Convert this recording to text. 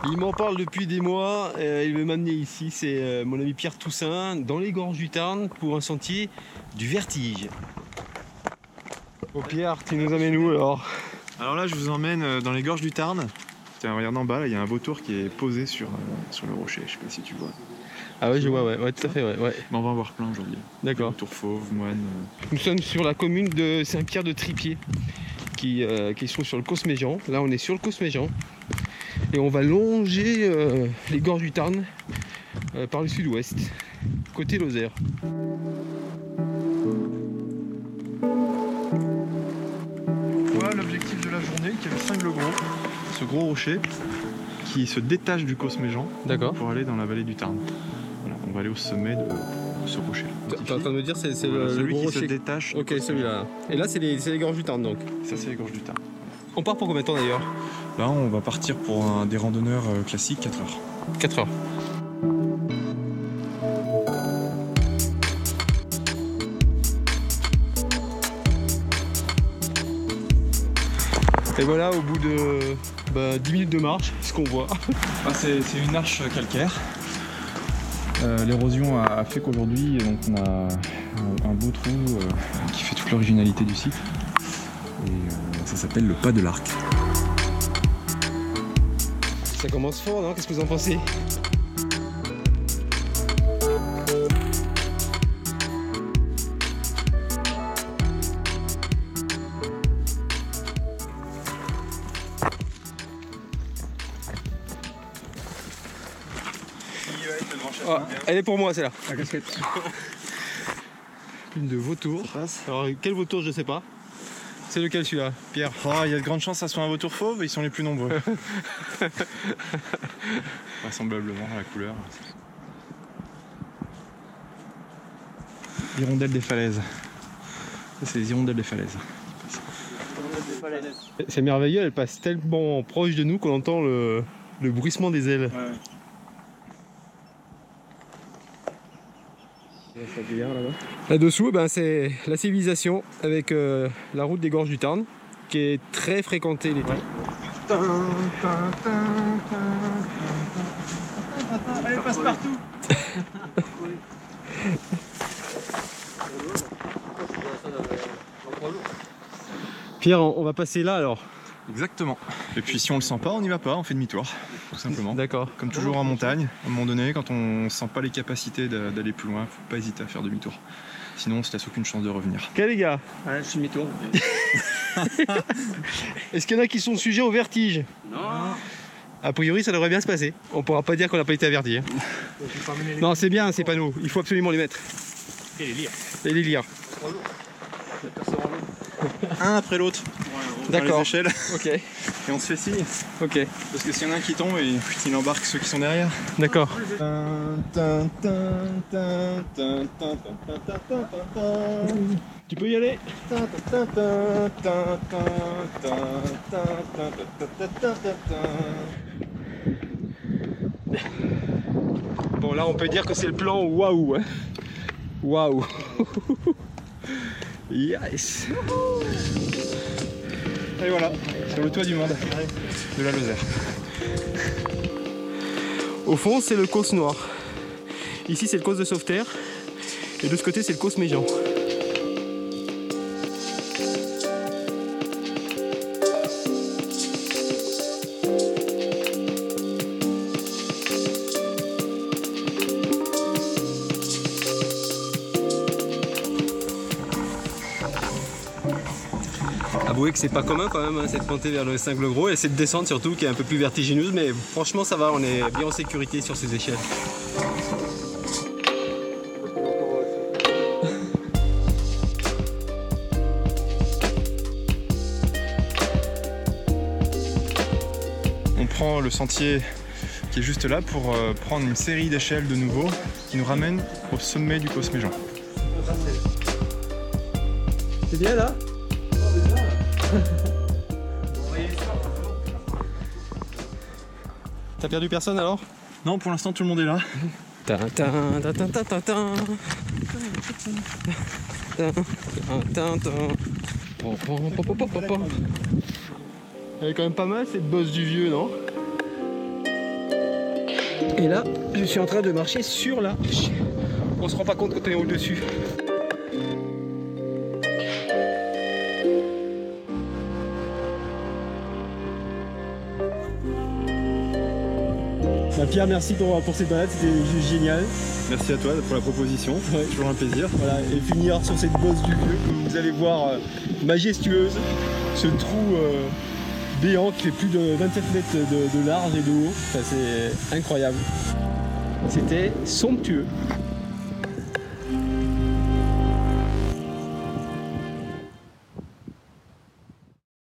Il m'en parle depuis des mois, il veut m'amener ici, c'est mon ami Pierre Toussaint, dans les gorges du Tarn, pour un sentier du vertige. Oh Pierre, tu nous amènes où alors? Alors là, je vous emmène dans les gorges du Tarn. Tiens, regarde en bas, là, il y a un vautour qui est posé sur le rocher, je sais pas si tu vois. Ah ouais, je vois, ouais, tout à fait, ouais. Mais on va en voir plein aujourd'hui. D'accord. Vautour fauve, moine. Nous sommes sur la commune de Saint-Pierre-de-Tripier, qui se trouve sur le Cosméjean. Là, on est sur le Cosméjean. Et on va longer les gorges du Tarn par le sud-ouest, côté Lozère. Voilà l'objectif de la journée, qui est le cingle gros, ce gros rocher qui se détache du Cosméjean pour aller dans la vallée du Tarn. Voilà, on va aller au sommet de ce rocher. T'es en train de me dire c'est Voilà, le celui gros qui rocher se détache. Ok, celui-là. Et là, c'est les gorges du Tarn donc. Ça, c'est les gorges du Tarn. On part pour combien de temps d'ailleurs? Là, on va partir pour des randonneurs classiques 4 heures. 4 heures. Et voilà, au bout de 10 minutes de marche, ce qu'on voit. C'est une arche calcaire. L'érosion a fait qu'aujourd'hui, on a un beau trou qui fait toute l'originalité du site. Et ça s'appelle le pas de l'Arc. Ça commence fort, non? Qu'est-ce que vous en pensez? Oh, elle est pour moi, celle-là. La casquette. Une de vautour. Alors, quel vautour, je sais pas. C'est lequel celui-là, Pierre? Il y a de grandes chances que ça soit un vautour fauve, ils sont les plus nombreux. Vraisemblablement à la couleur. Hirondelles des falaises. Ça, c'est les hirondelles des falaises. C'est merveilleux, elle passe tellement proche de nous qu'on entend le bruissement des ailes. Ouais. Là-dessous, c'est la civilisation avec la route des gorges du Tarn qui est très fréquentée l'été. Ouais. Elle passe partout. Pierre, on va passer là alors. Exactement. Et puis si on le sent pas, on n'y va pas, on fait demi-tour, tout simplement. D'accord. Comme toujours en montagne, à un moment donné, quand on sent pas les capacités d'aller plus loin, faut pas hésiter à faire demi-tour. Sinon, on se laisse aucune chance de revenir. Ok les gars. Ouais, je suis demi-tour. Est-ce qu'il y en a qui sont sujets au vertige? Non. A priori, ça devrait bien se passer. On pourra pas dire qu'on n'a pas été averti. Hein. Non, c'est bien, c'est pas nous. Il faut absolument les mettre. Et les lire. Et les lire. Un après l'autre. D'accord. Les échelles. Ok. Et on se fait signe. Ok. Parce que s'il y en a un qui tombe, il embarque ceux qui sont derrière. D'accord. Tu peux y aller. Bon là on peut dire que c'est le plan waouh. Hein. Waouh. Yes. Et voilà, sur le toit du monde de la Lozère. Au fond c'est le Causse Noir. Ici c'est le Causse de Sauveterre. Et de ce côté c'est le Cosméjean. Avouez que c'est pas commun quand même hein, cette montée vers le cingle gros et cette descente surtout qui est un peu plus vertigineuse, mais franchement ça va, on est bien en sécurité sur ces échelles. On prend le sentier qui est juste là pour prendre une série d'échelles de nouveau qui nous ramène au sommet du Cosméjean. C'est bien là? T'as perdu personne alors? Non, pour l'instant tout le monde est là. Elle est quand même pas mal cette bosse du vieux, non? Et là, je suis en train de marcher sur la roche. On se rend pas compte quand on est au-dessus. Pierre, merci pour cette balade, c'était juste génial. Merci à toi pour la proposition, Ouais. toujours un plaisir. Voilà, et finir sur cette bosse du vieux que vous allez voir majestueuse, ce trou béant qui fait plus de 27 mètres de large et de haut, enfin, c'est incroyable. C'était somptueux.